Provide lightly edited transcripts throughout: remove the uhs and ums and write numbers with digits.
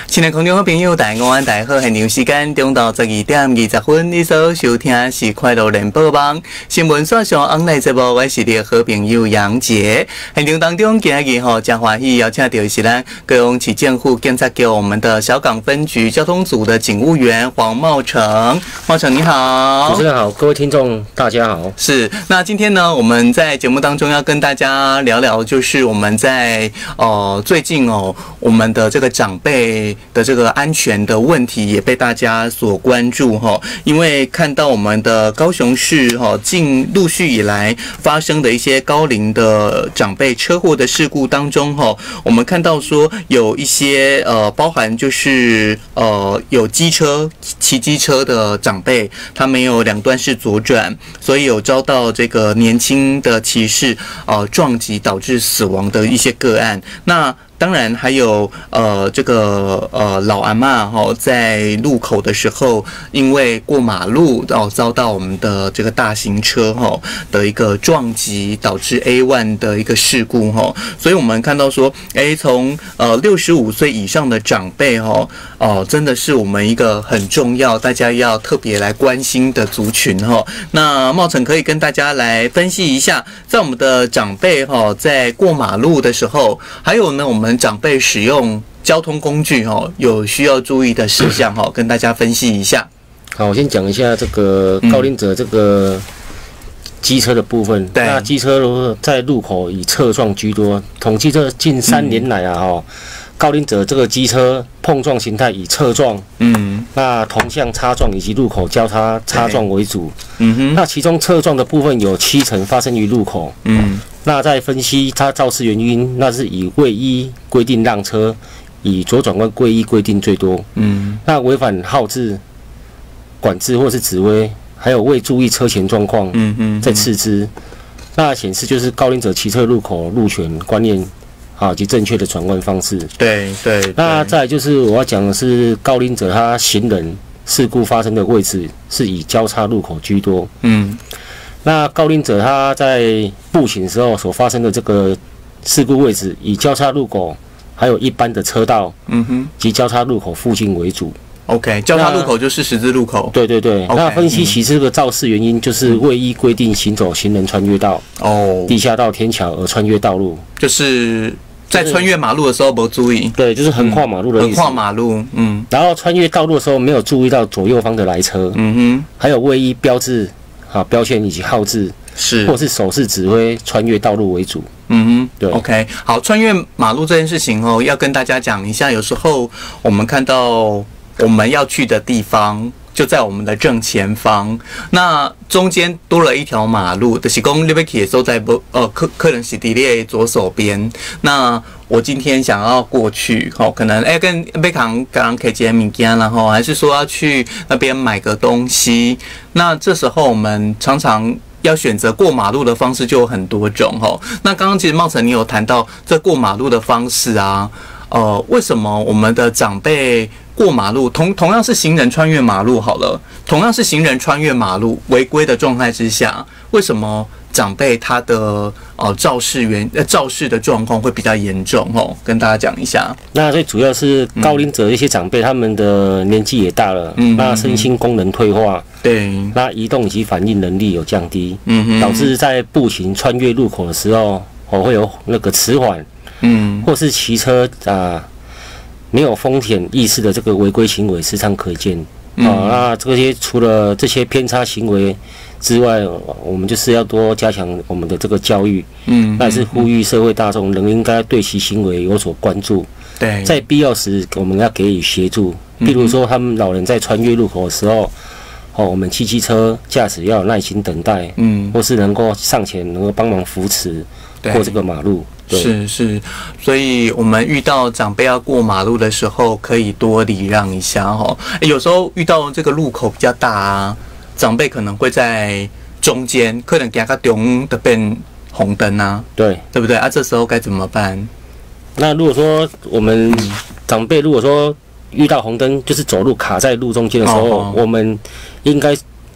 亲爱的空中好朋友，大家午安，大家好，现场时间中昼12:20，你所收听是快乐联播网新闻线上 online 节目，我是你的好朋友杨杰。现场当中今日真欢喜邀请到的是咱高雄市政府警察局我们的小港分局交通组的警务员黄茂成。茂成你好。 主持人好，各位听众大家好。 是，那今天呢，我们在节目当中要跟大家聊聊，就是我们在最近我们的这个长辈的这个安全的问题也被大家所关注因为看到我们的高雄市近陆续以来发生的一些高龄的长辈车祸的事故当中我们看到说有一些包含就是有骑机车的长辈，他没有两段式左转，所以有遭到这个年轻的骑士撞击导致死亡的一些个案。那当然还有这个老阿嬷在路口的时候，因为过马路遭到我们的这个大型车的一个撞击，导致 A1 的一个事故所以我们看到说，从65岁以上的长辈真的是我们一个很重要，大家要特别来关心的族群那茂成可以跟大家来分析一下，在我们的长辈在过马路的时候，还有呢我们长辈使用交通工具有需要注意的事项跟大家分析一下。 好，我先讲一下这个高龄者这个机车的部分。那机车在路口以侧撞居多，统计这近3年来高龄者这个机车碰撞形态以侧撞、那同向擦撞以及路口交叉擦撞为主。那其中侧撞的部分有70%发生于路口。那在分析它肇事原因，那是以未依规定让车，以左转弯未依规定最多。那违反号志管制或是指挥，还有未注意车前状况，在次之。那显示就是高龄者骑车路口路权观念以及正确的转弯方式。对。那再来就是我要讲的是高龄者他行人事故发生的位置是以交叉路口居多。那高龄者他在步行时候所发生的这个事故位置，以交叉路口还有一般的车道，及交叉路口附近为主。OK， 交叉路口就是十字路口。对。那分析其这个肇事原因，就是未依规定行走行人穿越道、地下道、天桥而穿越道路，就是在穿越马路的时候没注意。对，就是横跨马路的意思。横跨马路，然后穿越道路的时候没有注意到左右方的来车，还有未依标志。标线以及号志或是手势指挥穿越道路为主。对。OK， 好，穿越马路这件事情要跟大家讲一下。有时候我们看到我们要去的地方就在我们的正前方，那中间多了一条马路，就是说你要去的时候在可能是在你的左手边。那我今天想要过去，可能跟要扛一些物件，然后还是说要去那边买个东西。那这时候我们常常要选择过马路的方式就有很多种那刚刚其实茂成你有谈到这过马路的方式啊，为什么我们的长辈过马路同样是行人穿越马路好了，同样是行人穿越马路违规的状态之下，为什么长辈他的肇事的状况会比较严重跟大家讲一下。那最主要是高龄者一些长辈，他们的年纪也大了，那身心功能退化，对，那移动以及反应能力有降低，导致在步行穿越路口的时候会有那个迟缓，或是骑车没有风险意识的这个违规行为时常可见。那这些除了这些偏差行为之外，我们就是要多加强我们的这个教育，那也是呼吁社会大众仍应该对其行为有所关注。对，在必要时我们要给予协助，譬如说他们老人在穿越路口的时候，我们骑机车驾驶要有耐心等待，或是能够上前能够帮忙扶持过这个马路。是，所以我们遇到长辈要过马路的时候，可以多礼让一下有时候遇到这个路口比较大长辈可能会在中间，可能行到中的变红灯对不对这时候该怎么办？那如果说我们长辈如果说遇到红灯，就是走路卡在路中间的时候，我们应该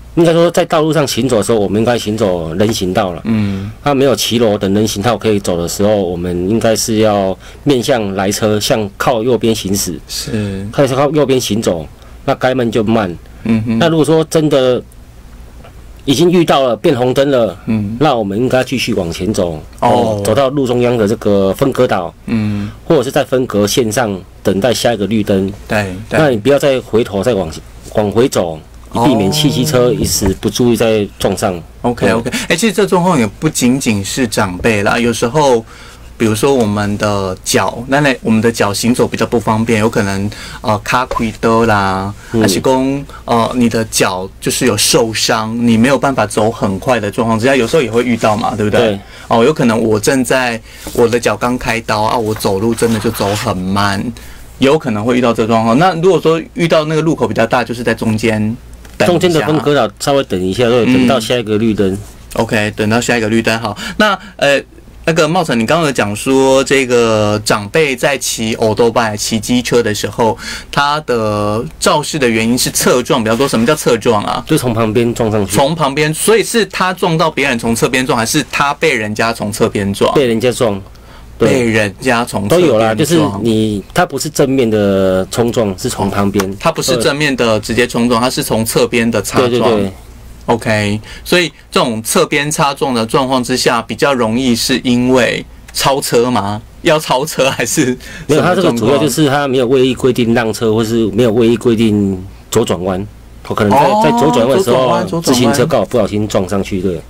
应该说在道路上行走的时候，我们应该行走人行道了。它没有骑楼等人行道可以走的时候，我们应该是要面向来车，靠右边行驶。 是， 开始靠右边行走，那该慢就慢。那如果说真的已经遇到了变红灯了，那我们应该继续往前走，走到路中央的这个分隔岛，或者是在分隔线上等待下一个绿灯。 对， 那你不要再回头再往回走，以避免汽机车一时不注意再撞上。 OK， 其实这状况也不仅仅是长辈啦，有时候。比如说我们的脚，我们的脚行走比较不方便，有可能卡亏的啦，还是说你的脚就是有受伤，你没有办法走很快的状况之下，有时候也会遇到嘛，对不对？对。有可能我正在我的脚刚开刀啊，我走路真的就走很慢，有可能会遇到这个状况。那如果说遇到那个路口比较大，就是在中间的分隔岛稍微等一下，等到下一个绿灯。 OK， 等到下一个绿灯。好，那个茂成，你刚刚有讲说，这个长辈在骑欧兜拜、骑机车的时候，他的肇事的原因是侧撞比较多。什么叫侧撞啊？ 就从旁边撞上去。 从旁边，所以是他撞到别人从侧边撞，还是他被人家从侧边撞？ 被人家撞。 被人家从都有啦，就是他不是正面的冲撞，是从旁边。 他不是正面的直接冲撞，他是从侧边的擦撞。对。OK， 所以这种侧边擦撞的状况之下，比较容易是因为超车吗？要超车还是没有？它这个主要就是它没有位移规定让车，或是没有位移规定左转弯。可能在左转弯的时候，自行车刚好不小心撞上去，对。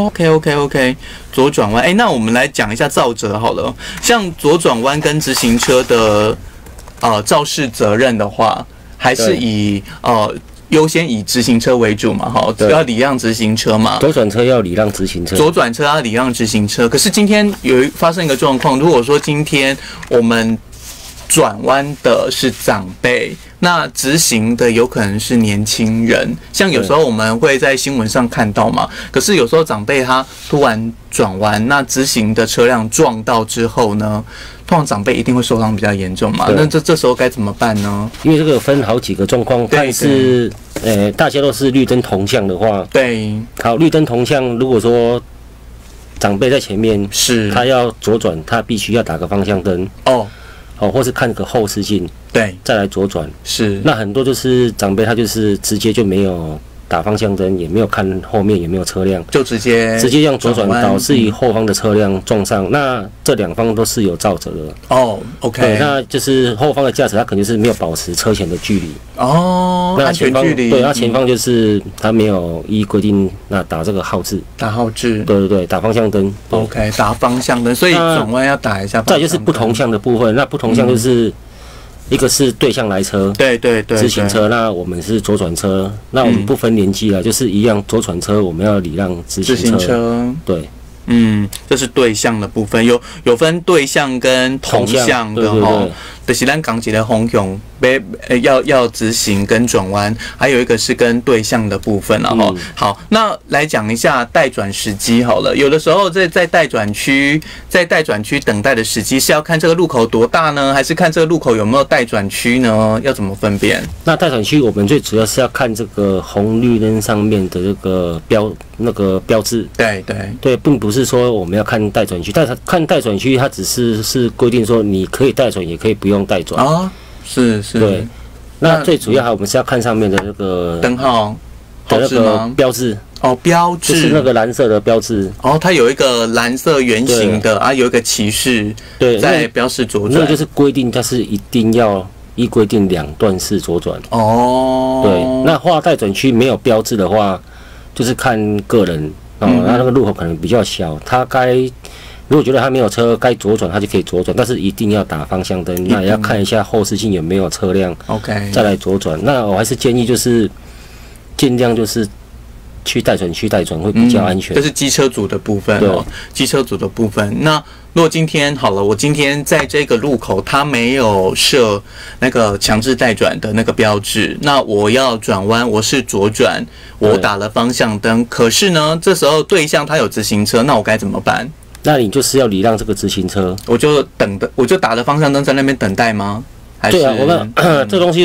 OK， 左转弯。那我们来讲一下肇责好了。像左转弯跟直行车的肇事责任的话，还是以优先以直行车为主嘛，要礼让直行车嘛。 左转车要礼让直行车， 左转车要礼让直行车。可是今天发生一个状况，如果说今天我们转弯的是长辈，那直行的有可能是年轻人。像有时候我们会在新闻上看到嘛，可是有时候长辈他突然转弯，那直行的车辆撞到之后呢，通常长辈一定会受伤比较严重嘛。那这时候该怎么办呢？ 因为这个有分好几个状况，看是大家都是绿灯同向的话， 对， 好，绿灯同向，如果说长辈在前面， 是他要左转，他必须要打个方向灯或是看个后视镜， 对， 再来左转。 是， 那很多就是长辈他就是直接就没有打方向灯，也没有看后面有没有车辆， 就直接用左转，导致于后方的车辆撞上。那这两方都是有肇责的。 OK， 对，那就是后方的驾驶他肯定是没有保持车前的距离。 那前方距离， 对，那前方就是他没有依规定那打这个号志， 打号志， 对，打方向灯。 OK， 打方向灯，所以转弯要打一下。 再就是不同向的部分，那不同向就是一个是对向来车， 对， 自行车，那我们是左转车，那我们不分年纪了，就是一样，左转车我们要礼让直行车，对。 这是对向的部分，有分对向跟同向的哈，就是咱讲一个方向要直行跟转弯，还有一个是跟对向的部分了哈。好，那来讲一下待转时机好了。有的时候在待转区等待的时机是要看这个路口多大呢，还是看这个路口有没有待转区呢？要怎么分辨？ 那待转区我们最主要是要看这个红绿灯上面的这个标志。对，并不是说我们要看待转区，看待转区它只是规定说你可以待转，也可以不用待转啊。是， 对。那最主要我们是要看上面的那个灯号的那个标志。 标志就是那个蓝色的标志。 它有一个蓝色圆形的有一个骑士在标示左转。 那就是规定，它是一定要依规定两段式左转。对。那画待转区没有标志的话，就是看个人那个路口可能比较小，他如果觉得他没有车该左转，他就可以左转，但是一定要打方向灯，那也要看一下后视镜有没有车辆 ，OK， 再来左转。那我还是建议就是尽量就是去待转区待转会比较安全。 这是机车组的部分机车组的部分。那如果今天好了，我今天在这个路口它没有设那个强制待转的那个标志，那我要转弯，我是左转，我打了方向灯，可是呢，这时候对向它有直行车，那我该怎么办？ 那你就是要礼让这个直行车， 我就打了方向灯在那边等待吗？还是对啊，我们这东西就是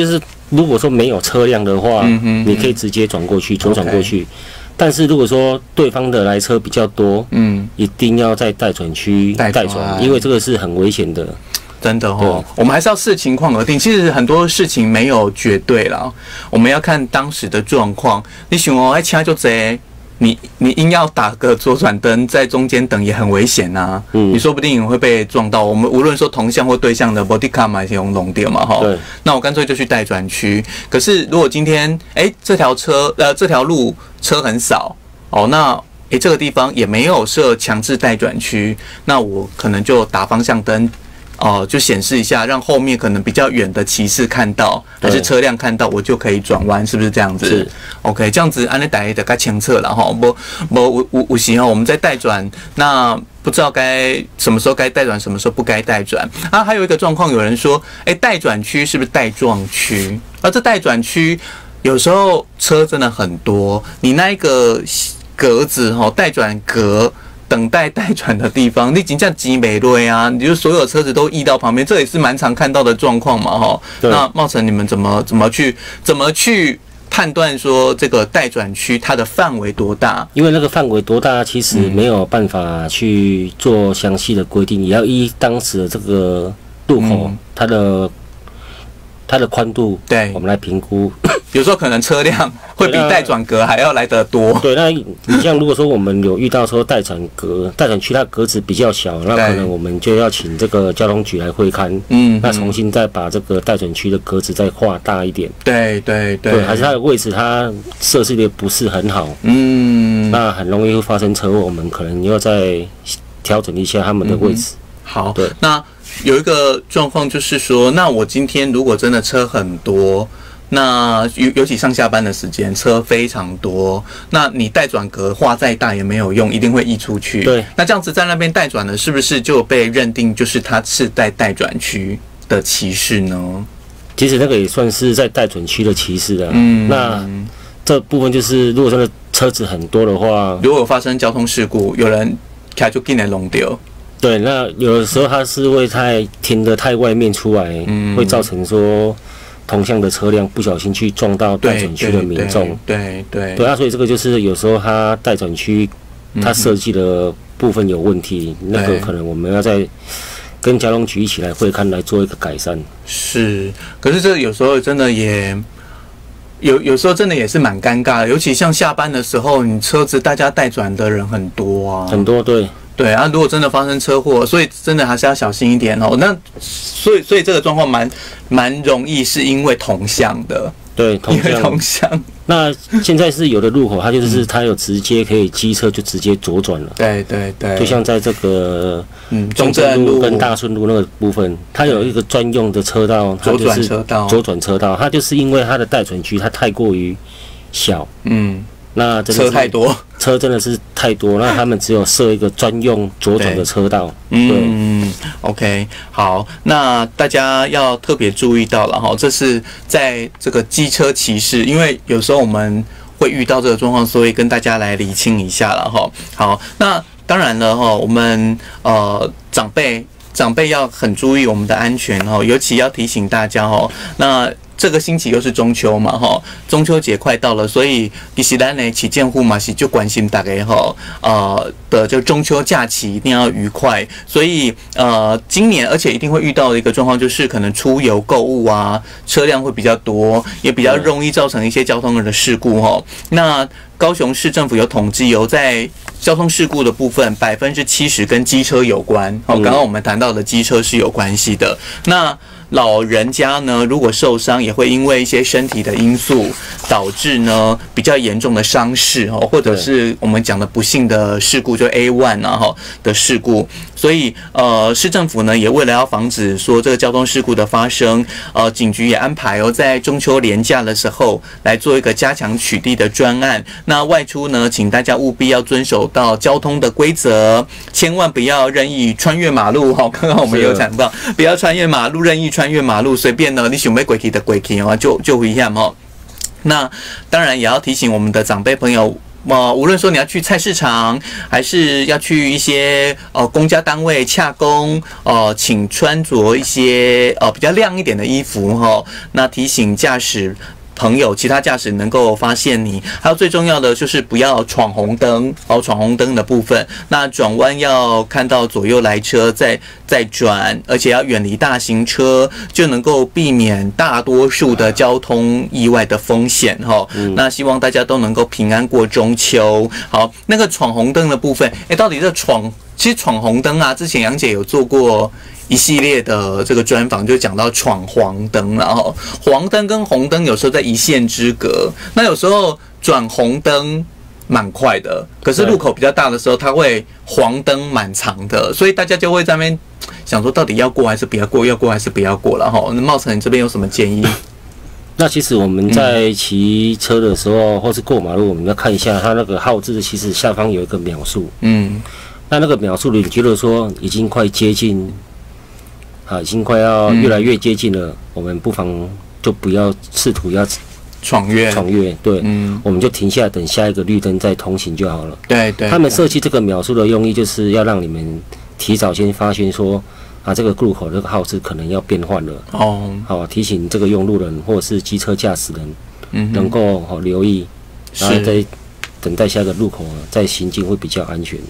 如果说没有车辆的话，你可以直接转过去，左转过去。但是如果说对方的来车比较多，一定要在待转区待转，因为这个是很危险的。 真的哦，我们还是要视情况而定。其实很多事情没有绝对啦，我们要看当时的状况。你想哦，哎，车就这，你硬要打个左转灯在中间等也很危险呐。你说不定会被撞到。我们无论说同向或对向的 body car 嘛，用弄掉嘛，哈。那我干脆就去待转区。可是如果今天这条路车很少哦，那这个地方也没有设强制待转区，那我可能就打方向灯。就显示一下，让后面可能比较远的骑士看到，还是车辆看到，我就可以转弯，是不是这样子？是 ，OK， 这样子按你打的该清澈了哈。有时候我们在待转，那不知道该什么时候该待转，什么时候不该待转。啊，还有一个状况，有人说，待转区是不是待撞区？这待转区有时候车真的很多，你那一个格子待转格。等待待转的地方，你真正挤美瑞啊，你就所有车子都溢到旁边，这也是蛮常看到的状况嘛，哈。那茂成，你们怎么去判断说这个待转区它的范围多大？因为那个范围多大，其实没有办法去做详细的规定，也要依当时的这个路口它的宽度，对，我们来评估。 有时候可能车辆会比待转格还要来得多。 对，那你像如果说我们有遇到说待转区它格子比较小，那可能我们就要请这个交通局来会勘，那重新再把这个待转区的格子再画大一点。对，还是它的位置它设置的不是很好，那很容易会发生车祸，我们可能要再调整一下他们的位置。 好，对，那有一个状况就是说，那我今天如果真的车很多。那尤其上下班的时间，车非常多，那你待转格画再大也没有用，一定会溢出去。对，那这样子在那边待转的，是不是就被认定就是它是在待转区的骑士呢？ 其实那个也算是在待转区的骑士了。那这部分就是如果真的车子很多的话， 如果有发生交通事故，有人开就进来弄掉。 对，那有的时候它是会停得太外面出来，会造成说。同向的车辆不小心去撞到待转区的民众，对啊，所以这个就是有时候它待转区它设计的部分有问题，那个可能我们要再跟交通局一起来会勘来做一个改善。 是，可是这有时候真的也有时候真的也是蛮尴尬的，尤其像下班的时候，你车子大家待转的人很多啊， 很多对。 对啊，如果真的发生车祸，所以真的还是要小心一点哦。那所以这个状况蛮容易，是因为同向的。 对，同向。那现在是有的路口，它就是它有直接可以机车就直接左转了。 对。 就像在这个中正路跟大顺路那个部分，它有一个专用的车道，它就是左转车道。它就是因为它的待转区它太过于小，那真的车太多， 车真的是太多，那他们只有设一个专用左转的车道。 OK， 好，那大家要特别注意到了哈，这是在这个机车骑士，因为有时候我们会遇到这个状况，所以跟大家来厘清一下了哈。好，那当然了哈，我们长辈要很注意我们的安全哈，尤其要提醒大家哈，那。这个星期又是中秋嘛，哈，中秋节快到了，所以其实咱呢，起建户嘛是就关心大家哈，的这个中秋假期一定要愉快，所以今年而且一定会遇到的一个状况就是可能出游购物啊，车辆会比较多，也比较容易造成一些交通的事故哈。那高雄市政府有统计，在交通事故的部分70%跟机车有关，刚刚我们谈到的机车是有关系的。那老人家呢，如果受伤，也会因为一些身体的因素，导致呢比较严重的伤势或者是我们讲的不幸的事故，就 A1 啊的事故。所以市政府呢也为了要防止说这个交通事故的发生，警局也安排在中秋连假的时候来做一个加强取缔的专案。那外出呢，请大家务必要遵守到交通的规则，千万不要任意穿越马路刚刚我们有讲到，不要穿越马路，任意穿越马路，随便呢你想要过去就危险就危险那当然也要提醒我们的长辈朋友， 无论说你要去菜市场，还是要去一些公家单位洽公，请穿着一些比较亮一点的衣服哈，那提醒驾驶朋友，其他驾驶能够发现你。还有最重要的就是不要闯红灯，闯红灯的部分。那转弯要看到左右来车再转，而且要远离大型车，就能够避免大多数的交通意外的风险哈。那希望大家都能够平安过中秋。好，那个闯红灯的部分，到底其实闯红灯啊，之前杨姐有做过一系列的这个专访，就讲到闯黄灯，然后黄灯跟红灯有时候在一线之隔，那有时候转红灯蛮快的，可是路口比较大的时候，它会黄灯蛮长的，所以大家就会在那边想说，到底要过还是不要过，要过还是不要过了哈。那茂成，你这边有什么建议？ 那其实我们在骑车的时候，或是过马路，我们要看一下它那个号志，其实下方有一个秒数，那个秒数你觉得说已经快接近。已经快要越来越接近了，我们不妨就不要试图要闯越， 对，我们就停下来等下一个绿灯再通行就好了。 对， 他们设计这个秒数的用意就是要让你们提早先发现说，这个路口这个号志可能要变换了，提醒这个用路人或者是机车驾驶人，能够留意，然后再等待下个路口再行进会比较安全。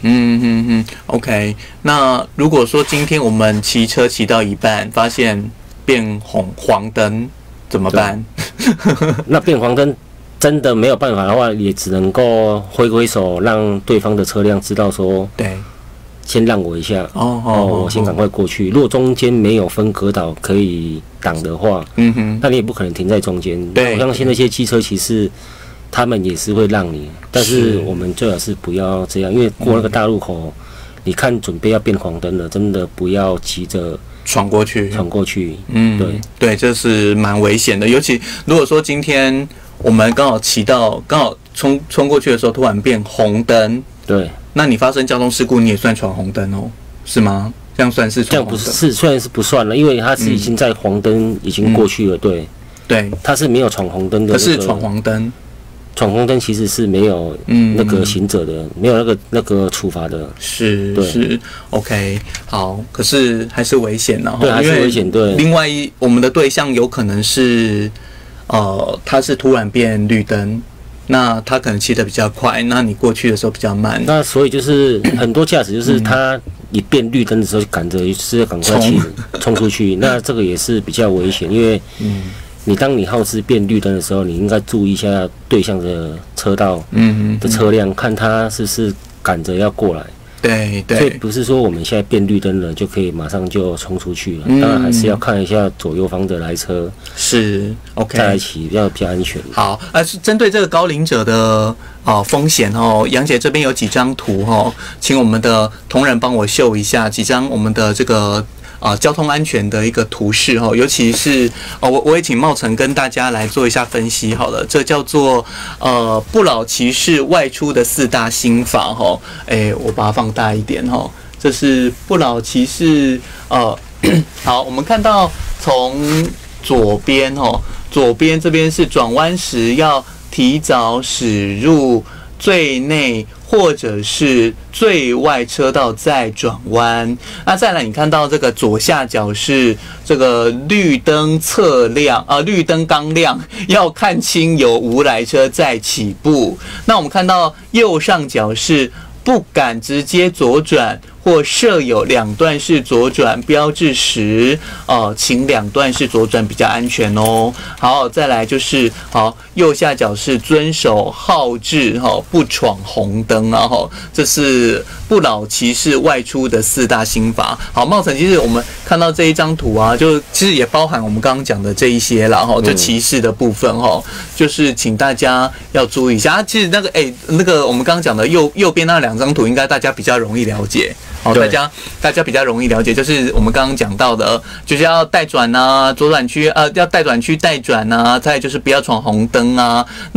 OK， 那如果说今天我们骑车骑到一半，发现变黄灯怎么办？ 那变黄灯真的没有办法的话，也只能够挥手，让对方的车辆知道说， 对， 先让我一下，我先赶快过去。如果中间没有分隔岛可以挡的话，那你也不可能停在中间。 对， 我相信那些机车骑士。他们也是会让你，但是我们最好是不要这样，因为过那个大路口，你看准备要变黄灯了，真的不要急着闯过去。对，这是蛮危险的。尤其如果说今天我们刚好冲过去的时候，突然变红灯， 对， 那你发生交通事故，你也算闯红灯是吗？这样算是闯红灯？ 这样不是，虽然是不算了，因为它是已经在黄灯已经过去了，对，它是没有闯红灯的。 可是闯黄灯。 闯红灯其实是没有那个行者的，没有那个处罚的。 是 OK， 好，可是还是危险的， 对，还是危险。对， 另外我们的对象有可能是他是突然变绿灯，那他可能骑得比较快，那你过去的时候比较慢。 那所以就是很多驾驶就是他一变绿灯的时候，赶着是要赶快冲出去，那这个也是比较危险，因为当你号志变绿灯的时候，你应该注意一下对向的车道的车辆，看他是不是赶着要过来。 对， 所以不是说我们现在变绿灯了就可以马上就冲出去了，当然还是要看一下左右方的来车， 是 OK， 再来骑比较安全。 好，是针对这个高龄者的风险杨姐这边有几张图请我们的同仁帮我秀一下几张我们的这个。交通安全的一个图示尤其是我也请茂成跟大家来做一下分析好了，这叫做不老骑士外出的4大心法我把它放大一点这是不老骑士好，我们看到从左边这边是转弯时要提早驶入最内或者是最外车道再转弯。那再来，你看到这个左下角是这个绿灯侧亮绿灯刚亮，要看清有无来车再起步。那我们看到右上角是不敢直接左转或设有2段式左转标志时，请2段式左转比较安全哦。好，再来就是右下角是遵守号志不闯红灯这是不老骑士外出的4大心法。好，茂成，其实我们看到这一张图就其实也包含我们刚刚讲的这一些啦就骑士的部分就是请大家要注意一下。其实那个我们刚刚讲的右边那2张图，应该大家比较容易了解。大家比较容易了解，就是我们刚刚讲到的，就是要带转左转区要带转区带转再来就是不要闯红灯那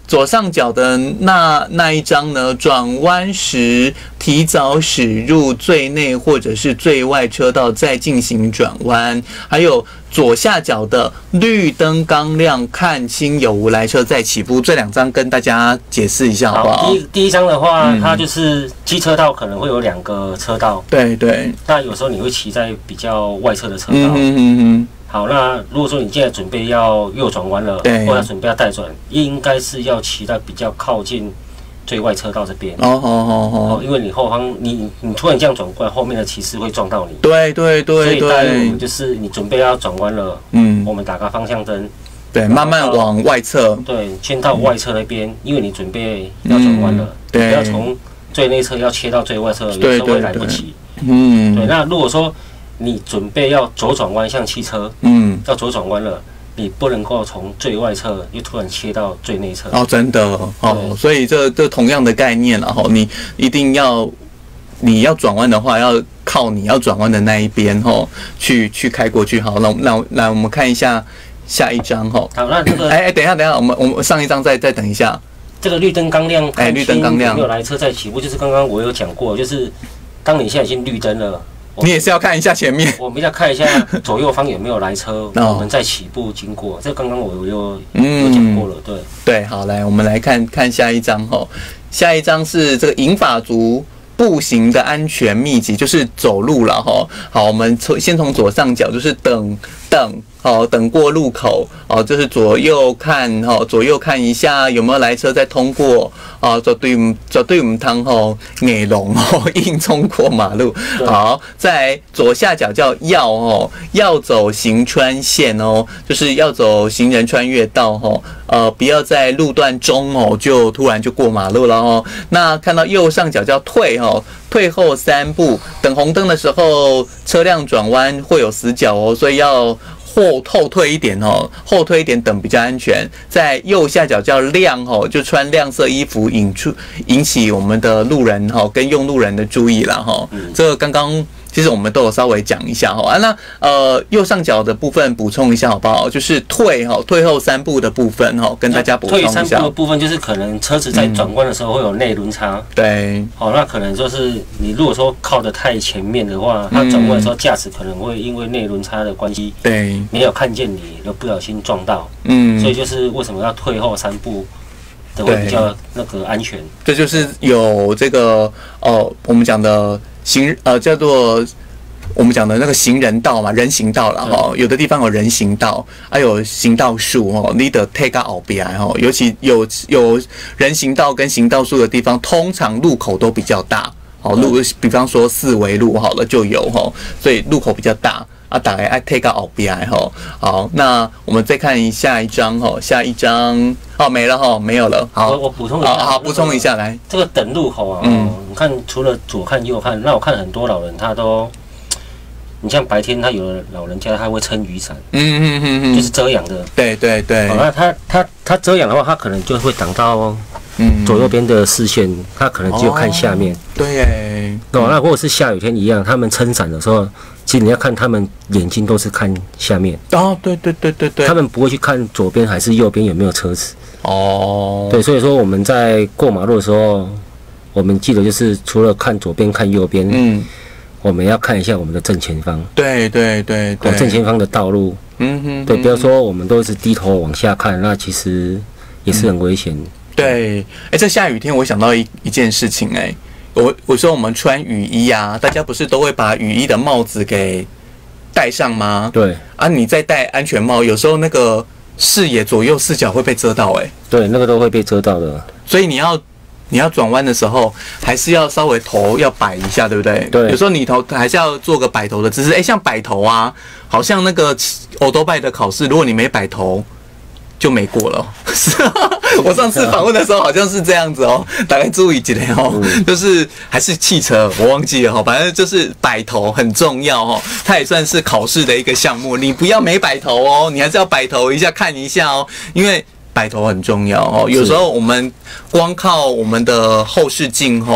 左上角的那一张呢，转弯时提早驶入最内或者是最外车道再进行转弯，还有左下角的绿灯刚亮，看清有无来车再起步。这2张跟大家解释一下好不好？ 第一张的话，它就是机车道可能会有2个车道， 对对。 那有时候你会骑在比较外侧的车道。好，那如果说你现在准备要右转弯了，或者准备要带转，应该是要骑在比较靠近最外车道这边。因为你后方你突然这样转过来，后面的骑士会撞到你。对。所以大约我们就是你准备要转弯了，我们打个方向灯， 对，慢慢往外侧， 对，先到外侧那边，因为你准备要转弯了，不要从最内侧要切到最外侧，有时候会来不及。对，那如果说你准备要左转弯，像汽车，要左转弯了，你不能够从最外侧又突然切到最内侧。 真的所以这同样的概念了你一定要你要转弯的话，要靠你要转弯的那一边去开过去。好，那我们看一下下一张好， 那这个等一下，我们上一张再等一下。 这个绿灯刚亮， 绿灯刚亮， 没有来车再起步，就是刚刚我有讲过，就是当你现在已经绿灯了。 你也是要看一下前面， 我们要看一下左右方有没有来车，我们再起步经过。这刚刚我有讲过了， 对。好，来我们来看下一张下一张是这个银发族步行的安全秘籍，就是走路了好，我们先从左上角，就是等过路口就是左右看一下有没有来车再通过绝对唔通硬龙硬冲过马路。好，在左下角叫要走行穿线就是要走行人穿越道不要在路段中就突然就过马路了那看到右上角叫退后3步，等红灯的时候车辆转弯会有死角所以要后退一点后退一点等比较安全。在右下角叫亮就穿亮色衣服引起我们的路人跟用路人的注意啦这个刚刚其实我们都有稍微讲一下那右上角的部分补充一下好不好？就是退后3步的部分跟大家补充一下。 退3步的部分就是可能车子在转弯的时候会有内轮差， 对， 那可能就是你如果说靠得太前面的话，它转弯的时候驾驶可能会因为内轮差的关系， 对， 没有看见你，而不小心撞到，所以就是为什么要退后3步的会比较那个安全。 这就是有这个我们讲的叫做我们讲的那个行人道嘛，人行道啦有的地方有人行道，还有行道树你得退到后边尤其有人行道跟行道树的地方，通常路口都比较大路，比方说4维路好了就有所以路口比较大大概爱 take 到后边好，那我们再看下一张下一张没了没有了。好， 我补充一下。 好，补充一下来。 这个等路口你看除了左看右看，那我看很多老人他都，你像白天他有的老人家他会撑雨伞，就是遮阳的。对。 那他遮阳的话，他可能就会挡到左右边的视线，他可能只有看下面。 对耶。 那或者是下雨天一样，他们撑伞的时候，其实你要看他们眼睛都是看下面。 对。他们不会去看左边还是右边有没有车子。对，所以说我们在过马路的时候，我们记得就是除了看左边看右边，我们要看一下我们的正前方。对，正前方的道路。对，不要说我们都是低头往下看，那其实也是很危险。 对，这下雨天我想到一件事情我说我们穿雨衣大家不是都会把雨衣的帽子给戴上吗？ 对你再戴安全帽，有时候那个视野左右视角会被遮到对，那个都会被遮到的。 所以你要转弯的时候，还是要稍微头要摆一下，对不对？ 对。 有时候你头还是要做个摆头的姿势。像摆头好像那个欧多拜的考试，如果你没摆头，就没过了。是啊，我上次访问的时候好像是这样子大概注意一下就是还是汽车，我忘记了反正就是摆头很重要它也算是考试的一个项目。你不要没摆头你还是要摆头一下看一下因为摆头很重要有时候我们光靠我们的后视镜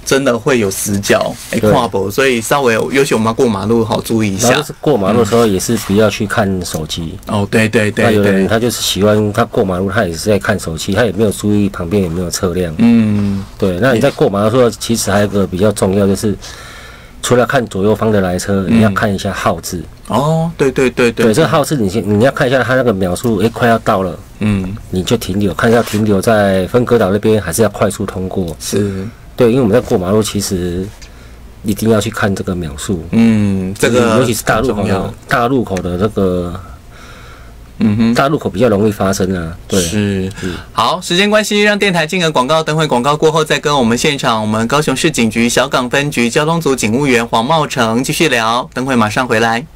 真的会有死角，跨步，所以稍微尤其我们过马路好注意一下。 就是过马路的时候也是不要去看手机。 哦，对对对。 那有的人他就是喜欢他过马路，他也是在看手机，他也没有注意旁边有没有车辆。对。那你在过马路的时候，其实还有一个比较重要，就是除了看左右方的来车，你要看一下号志。哦，对对对对。对，这个号志你要看一下他那个秒数，快要到了，你就停留，看一下停留在分隔岛那边，还是要快速通过。是。对，因为我们在过马路，其实一定要去看这个秒数。这个尤其是大路口的这个，大路口比较容易发生啊。对，是。 好，时间关系，让电台进个广告，等会广告过后再跟我们现场我们高雄市警局小港分局交通组警务员黄茂成继续聊，等会马上回来。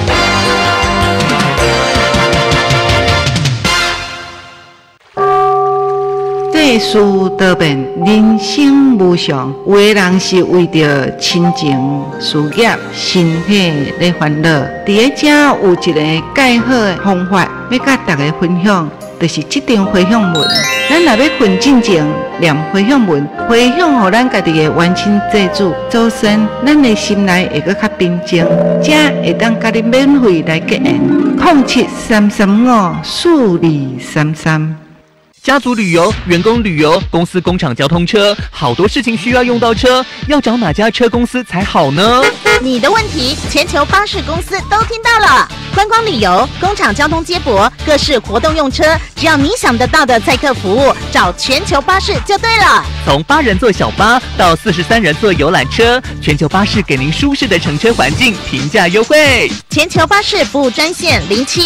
世事多变，人生无常，有的人是为着亲情、事业、身体来烦恼。伫个遮有一个介好的方法，要甲大家分享，就是这张回向文。咱若要分进前念回向文，回向予咱家己的冤亲债主祖先，咱的心内会搁较平静，这会当甲你免费来结缘。0733542233。 家族旅游、员工旅游、公司工厂交通车，好多事情需要用到车，要找哪家车公司才好呢？ 你的问题，全球巴士公司都听到了。观光旅游、工厂交通接驳、各式活动用车，只要你想得到的载客服务，找全球巴士就对了。 从8人座小巴到43人座游览车，全球巴士给您舒适的乘车环境，平价优惠。 全球巴士服务专线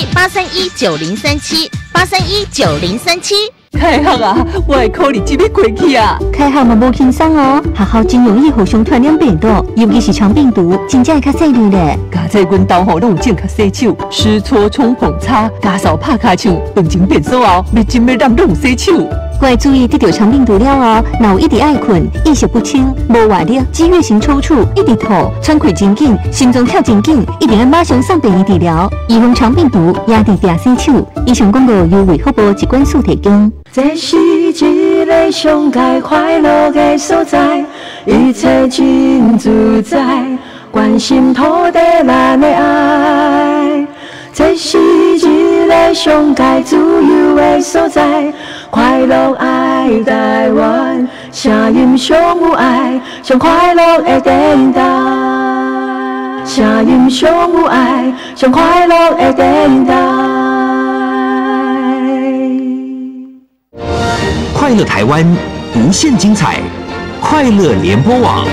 0783190037，8319037。 开学啊，我的考试即要过去啊！ 开学嘛无轻松哦，学校真容易互相传染病毒，尤其是肠病毒，真正会较细腻咧。 加在阮同学拢有正确洗手，湿搓冲碰擦，家扫拍卡手，饭前便所后，要真要让拢有洗手。 要注意得到肠病毒了后，若有一直爱困、意识不清、无活力、激越型抽搐、一直吐、喘气真紧、心脏跳真紧，一定要马上送病院治疗。预防肠病毒，也得定洗手。以上广告由卫福部疾管署提供。 这是一个上界快乐的所在，一切真自在，关心土地咱的爱。这是一个上界自由的所在，快乐爱台湾，声音上有爱，上快乐的电台。声音上有爱，上快乐的电台。 快乐台湾，无限精彩，快乐联播网。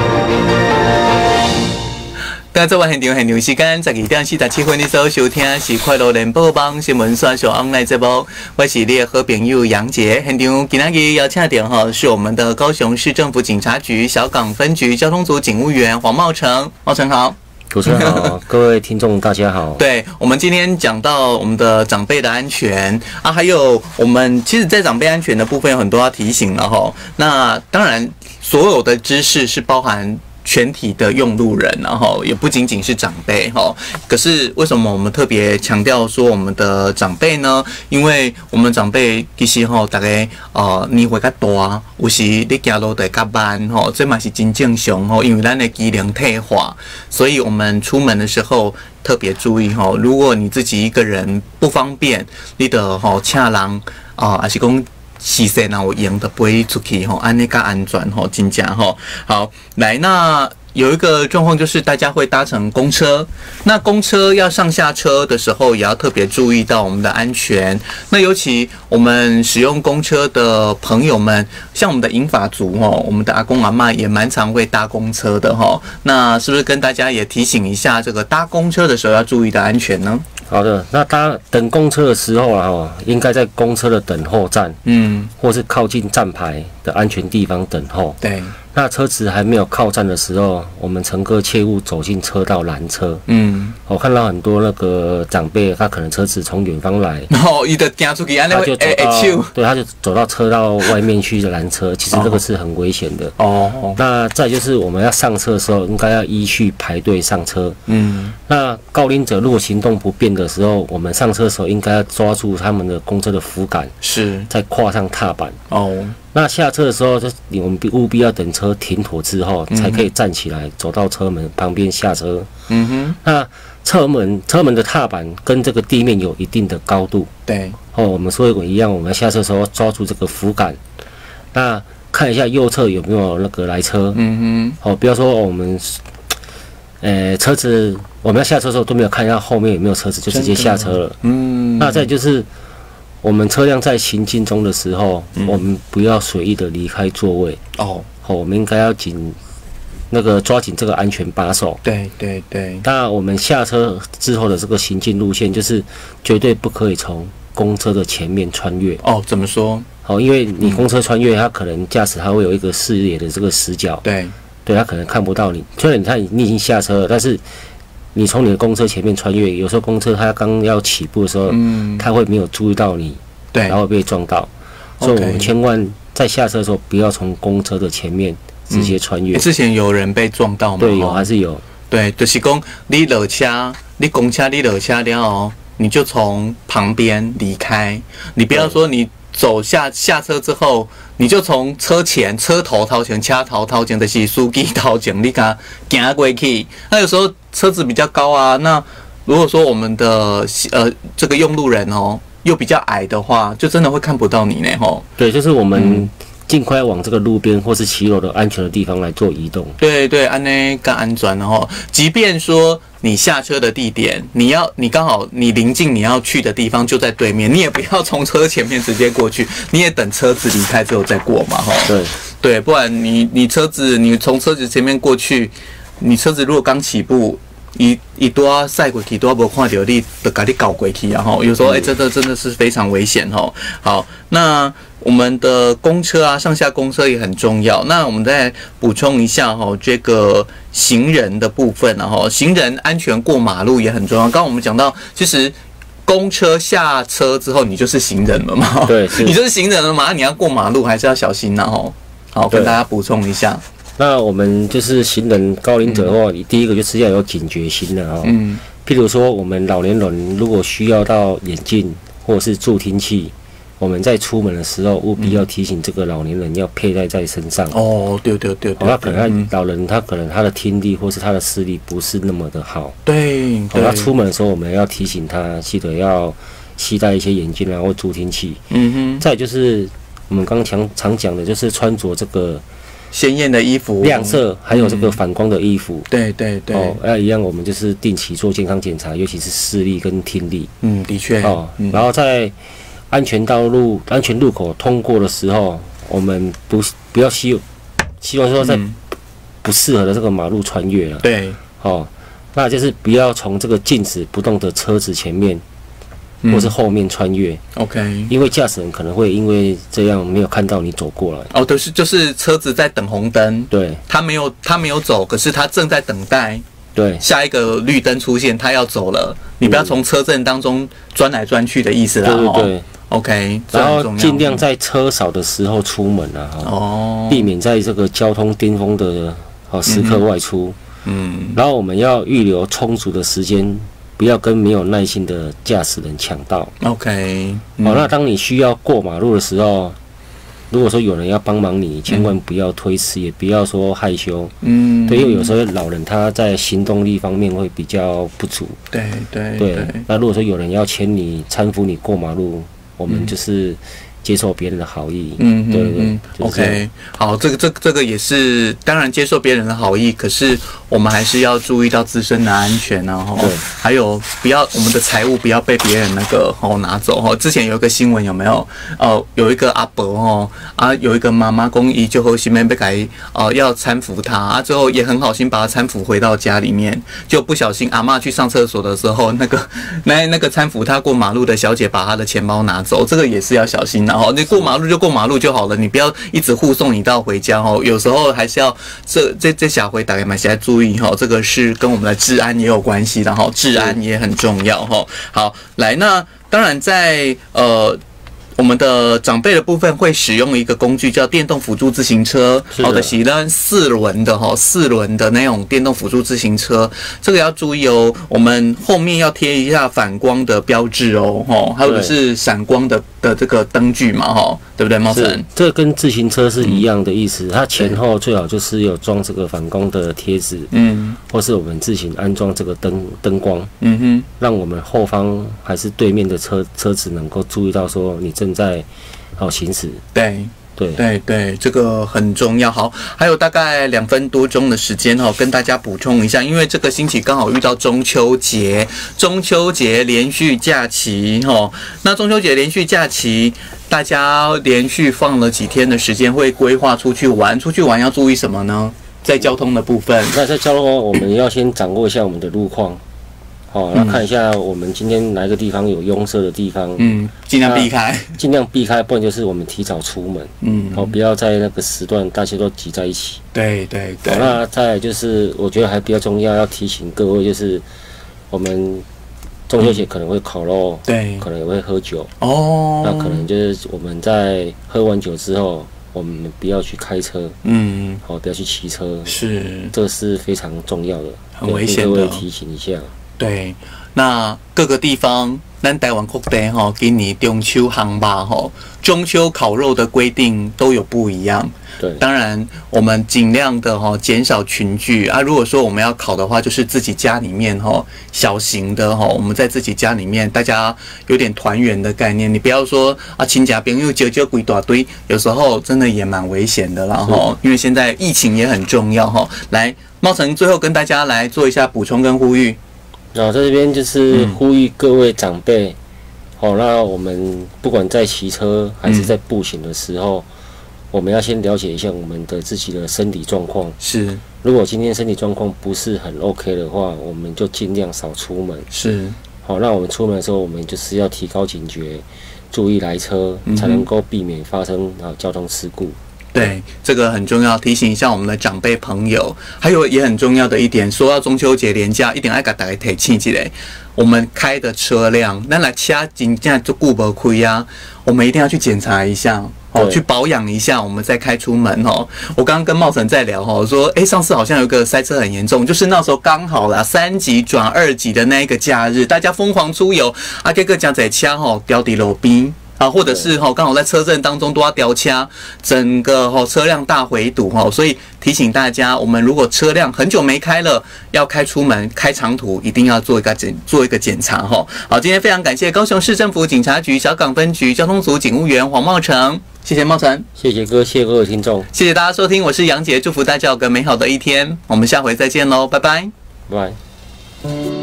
大家晚很牛时间12:47分，你所收听是快乐联播网新闻线上 online 节目，我是你的好朋友杨杰。现场今天邀请到是我们的高雄市政府警察局小港分局交通组警务员黄茂成，茂成好。 主持人好，各位听众大家好。 对，我们今天讲到我们的长辈的安全啊，还有我们其实，在长辈安全的部分有很多要提醒了哈。那当然，所有的知识是包含全体的用路人，然后也不仅仅是长辈哈。可是为什么我们特别强调说我们的长辈呢？因为我们长辈其实大概年岁较大，有时你行路会较慢这嘛是真正常因为咱的机能退化，所以我们出门的时候特别注意如果你自己一个人不方便，你的请人还是讲。视线有用的飞出去安尼较安全真正好。来，那有一个状况就是大家会搭乘公车，那公车要上下车的时候也要特别注意到我们的安全。那尤其我们使用公车的朋友们，像我们的银发族我们的阿公阿嬷也蛮常会搭公车的那是不是跟大家也提醒一下这个搭公车的时候要注意的安全呢？ 好的，那等公车的时候应该在公车的等候站，或是靠近站牌的安全地方等候。对。那车子还没有靠站的时候，我们乘客切勿走进车道拦车。我看到很多那个长辈，他可能车子从远方来， 他就出去，他就他就走到车道外面去拦车，其实这个是很危险的。那再就是我们要上车的时候，应该要依序排队上车。那高龄者如果行动不便的时候，我们上车的时候应该要抓住他们的公车的扶杆，是再跨上踏板。 那下车的时候，我们务必要等车停妥之后，才可以站起来走到车门旁边下车。那车门的踏板跟这个地面有一定的高度。 对。 我们所有一样，我们下车的时候抓住这个扶杆，那看一下右侧有没有那个来车。不要说我们，车子我们要下车的时候都没有看一下后面有没有车子，就直接下车了。那再就是。我们车辆在行进中的时候，我们不要随意的离开座位。我们应该要抓紧这个安全把手。 对。 那我们下车之后的这个行进路线，就是绝对不可以从公车的前面穿越。 怎么说？ 因为你公车穿越，它可能驾驶它会有一个视野的这个死角。 对， 它可能看不到你。虽然你已经下车了，但是。你从你的公车前面穿越，有时候公车它刚要起步的时候，它会没有注意到你， 对， 然后被撞到。所以我们千万在下车的时候不要从公车的前面直接穿越。 之前有人被撞到吗？ 对，有还是有。 对，就是说你落车，你公车你落车了你就从旁边离开，你不要说你走下车之后。你就从车头头前，车头前就是司机头前，你给他行过去。那有时候车子比较高啊，那如果说我们的这个用路人又比较矮的话，就真的会看不到你呢对，就是我们尽快往这个路边或是骑楼的安全的地方来做移动。 对，安呢更安全即便说你下车的地点，你刚好你临近你要去的地方就在对面，你也不要从车前面直接过去，你也等车子离开之后再过嘛对，不然你从车子前面过去，你车子如果刚起步。一多赛过去，多无看到你，就把你搞过去啊！有时候真的是非常危险好，那我们的公车啊，上下公车也很重要。那我们再补充一下这个行人的部分行人安全过马路也很重要。刚刚我们讲到，其实公车下车之后，你就是行人了嘛？ 对， 你就是行人了嘛？你要过马路还是要小心好，跟大家补充一下。 那我们就是行人高龄者的话，你第一个就是要有警觉心的譬如说，我们老年人如果需要到眼镜或者是助听器，我们在出门的时候务必要提醒这个老年人要佩戴在身上。 对。 他可能老人他可能他的听力或是他的视力不是那么的好。 对。 他出门的时候我们要提醒他，记得要携带一些眼镜或助听器。再就是我们刚常讲的，就是穿着这个。 鲜艳的衣服、 亮色，还有这个反光的衣服。 对。 一样，我们就是定期做健康检查，尤其是视力跟听力。 的确。 然后在安全路口通过的时候，我们不要希望说在不适合的这个马路穿越了。 对。 那就是不要从这个静止不动的车子前面。或是后面穿越 ，OK， 因为驾驶人可能会因为这样没有看到你走过来。 就是车子在等红灯， 对， 他没有走，可是他正在等待， 对， 下一个绿灯出现，他要走了，你不要从车阵当中钻来钻去的意思啦。 对 ，OK， 然后尽量在车少的时候出门避免在这个交通巅峰的时刻外出。然后我们要预留充足的时间。不要跟没有耐心的驾驶人抢道。 OK， 那当你需要过马路的时候，如果说有人要帮忙你，千万不要推辞，也不要说害羞。对，因为有时候老人他在行动力方面会比较不足。 对。 那如果说有人要牵你、搀扶你过马路，我们就是接受别人的好意。对 ，OK， 好，这个也是，当然接受别人的好意，可是我们还是要注意到自身的安全还有我们的财物不要被别人拿走之前有一个新闻有没有？有一个阿伯有一个妈妈公益就好心被改要搀扶他最后也很好心把他搀扶回到家里面，就不小心阿嬷去上厕所的时候，那个搀扶他过马路的小姐把他的钱包拿走，这个也是要小心你过马路就过马路就好了，你不要一直护送你到回家有时候还是要这下回大家买起来注意这个是跟我们的治安也有关系的治安也很重要好，来，那当然在我我们的长辈的部分会使用一个工具叫电动辅助自行车，好的，是的，4轮的那种电动辅助自行车，这个要注意哦。我们后面要贴一下反光的标志哦，还有是闪光的这个灯具嘛，对不对，茂成？ 这跟自行车是一样的意思，它前后最好就是有装这个反光的贴纸，或是我们自行安装这个灯光，让我们后方还是对面的车子能够注意到说你正在行驶。 对，这个很重要。好，还有大概2分多钟的时间跟大家补充一下，因为这个星期刚好遇到中秋节连续假期那中秋节连续假期，大家连续放了几天的时间，会规划出去玩要注意什么呢？在交通的部分， 那在交通我们要先掌握一下我们的路况。那看一下我们今天哪一个地方有拥塞的地方， 尽量避开， 不然就是我们提早出门，不要在那个时段大家都挤在一起。 对。 那再来就是我觉得还比较重要，要提醒各位就是我们中秋节可能会烤肉，对，可能也会喝酒那可能就是我们在喝完酒之后，我们不要去开车，不要去骑车，这是非常重要的， 很危险的， 各位提醒一下。 对，那各个地方，咱台湾各地今年中秋行吧中秋烤肉的规定都有不一样。 对， 当然我们尽量的减少群聚啊。如果说我们要烤的话，就是自己家里面小型的我们在自己家里面大家有点团圆的概念。你不要说亲家朋友揪几大堆，有时候真的也蛮危险的啦因为现在疫情也很重要来，茂成最后跟大家来做一下补充跟呼吁。 在这边就是呼吁各位长辈，那我们不管在骑车还是在步行的时候，我们要先了解一下我们的自己的身体状况。 是， 如果今天身体状况不是很 OK 的话，我们就尽量少出门。 是， 那我们出门的时候，我们就是要提高警觉，注意来车，才能够避免发生交通事故。 对，这个很重要，提醒一下我们的长辈朋友。还有也很重要的一点，说到中秋节连假，一定要给大家提醒一下，我们开的车辆，咱来车真正就顾不开啊，我们一定要去检查一下。去保养一下，我们再开出门我刚刚跟茂成在聊说上次好像有个塞车很严重，就是那时候刚好啦3级转2级的那一个假日，大家疯狂出游结果将这车掉在路边或者是刚好在车阵当中都要掉车，整个车辆大回堵所以提醒大家，我们如果车辆很久没开了，要开出门开长途，一定要做一个检查好，今天非常感谢高雄市政府警察局小港分局交通组警务员黄茂成，谢谢茂成， 谢谢哥，谢谢各位听众， 谢谢大家收听，我是杨杰，祝福大家有个美好的一天，我们下回再见喽，拜拜， 拜拜。